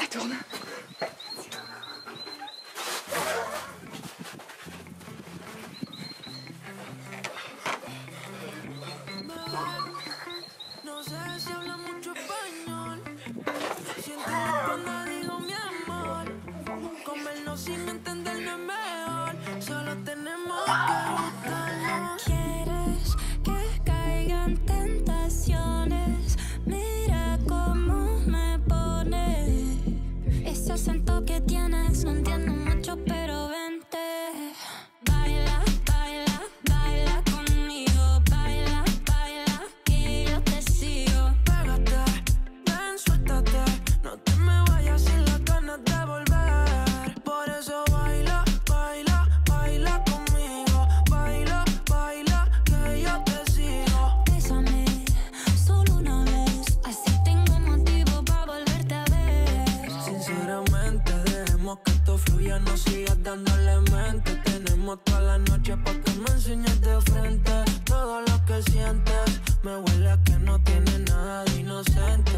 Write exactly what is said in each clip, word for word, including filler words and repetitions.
tourne. No sé si habla mucho español. Siento cuando digo mi amor. Comernos sin entendernos es mejor. Solo tenemos que gustarnos. ¿Quieres que caigan tentaciones? Mira cómo me pone. Ese acento que tienes, no entiendo mucho, pero vente. Baila, baila, baila conmigo. Baila, baila, que yo te sigo. Pégate, ven, suéltate. No te me vayas sin las ganas de volver. Por eso baila, baila, baila conmigo. Baila, baila, que yo te sigo. Bésame, solo una vez. Así tengo motivo para volverte a ver. Sinceramente, dejemos que esto fluya. No sigas dándole mente. Tenemos toda la noche pa' que me enseñes de frente. Todo lo que sientes me huele a que no tiene nada de inocente.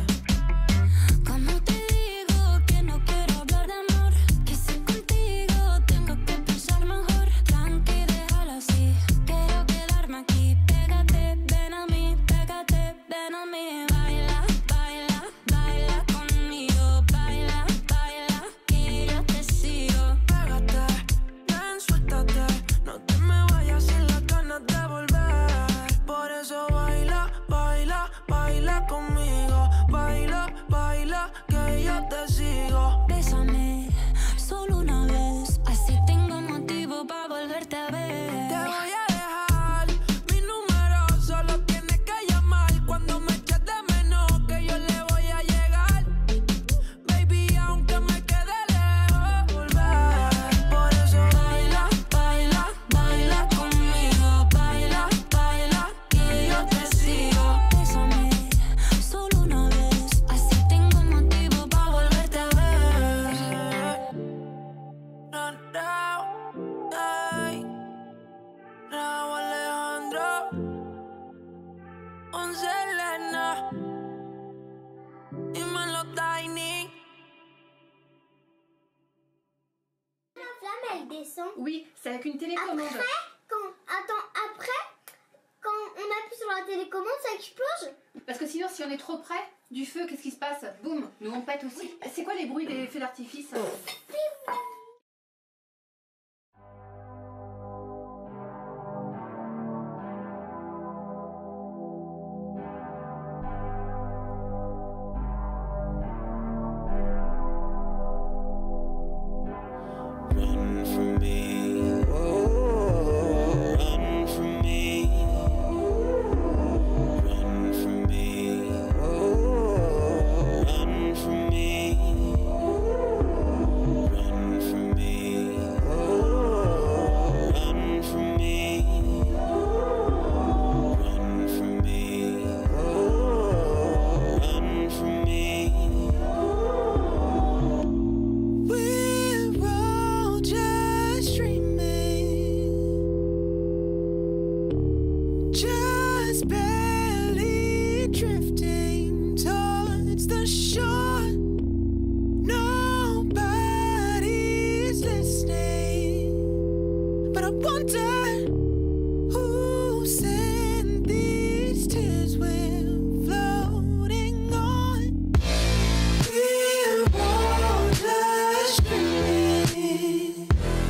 Como te digo que no quiero hablar de amor, que si contigo tengo que pensar mejor. Tranqui, déjalo así, quiero quedarme aquí. Pégate, ven a mí, pégate, ven a mí. Baila, baila, baila conmigo. Baila, baila, que yo te sigo. Pégate, ven, suéltate. No te me vayas sin las ganas de volver. Por eso baila, baila, baila conmigo. Baila, baila, que yo te sigo. Bésame, solo una vez. Así tengo motivo para volverte a ver. Te voy a dejar mi número, solo tienes que llamar cuando me eches de menos, que yo le voy a llegar. Baby, aunque me quede lejos, volver. Por eso baila, baila, baila conmigo. Baila, baila, que yo te sigo. Bésame, solo una vez. Así tengo motivo para volverte a ver. No, no, ay. Raúl Alejandro, un Selena, dímelo Tiny. La flamme, elle descend. Oui, c'est avec une télécommande. Après, quand... Attends, après, quand on appuie sur la télécommande, ça explose. Parce que sinon, si on est trop près du feu, qu'est-ce qui se passe? Boum, nous on pète aussi. C'est quoi les bruits des feux d'artifice? Run from me, oh, run from me, run from me, oh, run from me, run from me, oh, run from me, run from me, oh, run from me. We're all just dreaming, just barely drifting towards the shore. Nobody's listening, but I wonder who sent these tears we're floating on. We're all just dreaming,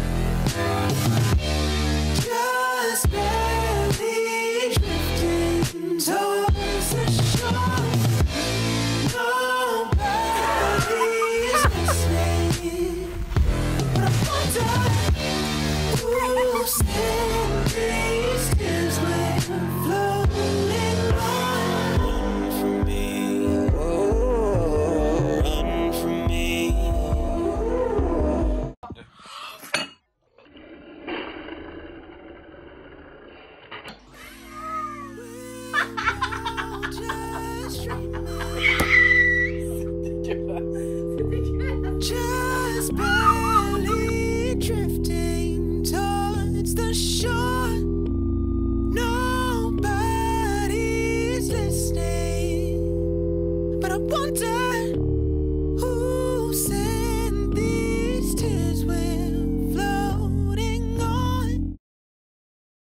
just barely drifting towards the shore. Nobody's listening, but I wonder who sent these tears we're floating on. Run from me, oh, run from me. Just dreaming, just barely drifting towards the shore. Nobody's listening, but I wonder who said always win.